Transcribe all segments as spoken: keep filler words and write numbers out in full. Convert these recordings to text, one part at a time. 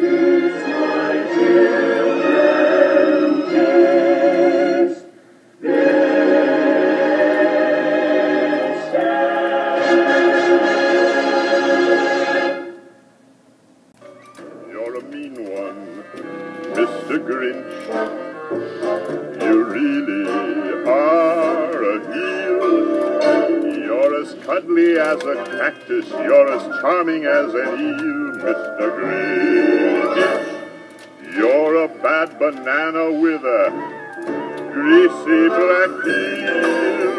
You're a mean one, Mister Grinch. You really are a heel. You're as cuddly as a cactus. You're as charming as an eel, Mister Grinch. You're a bad banana with a greasy black peel.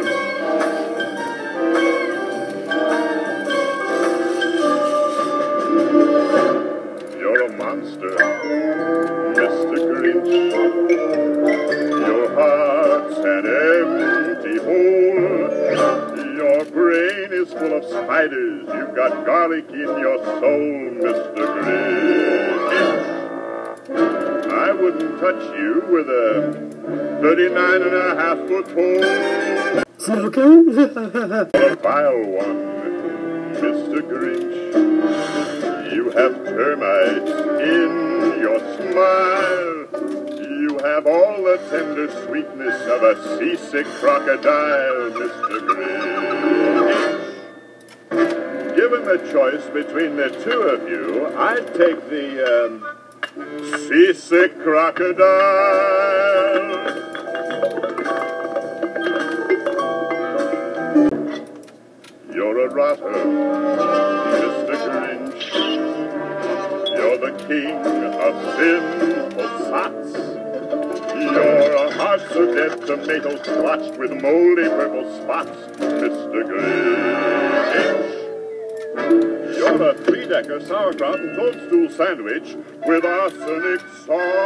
You're a monster, Mister Grinch. Your heart's an empty hole. Your brain is full of spiders. You've got garlic in your soul, Mister Grinch. I wouldn't touch you with a thirty-nine and a half foot pole. A vile one, Mister Grinch. You have termites in your smile. You have all the tender sweetness of a seasick crocodile, Mister Grinch. Given the choice between the two of you, I'd take the um, seasick crocodile. You're a rotter, Mister Grinch. You're the king of simple sots. You're a heart-so-dead tomato splotched with moldy purple spots, Mister Grinch. You're a three-decker sauerkraut and toadstool sandwich with arsenic sauce.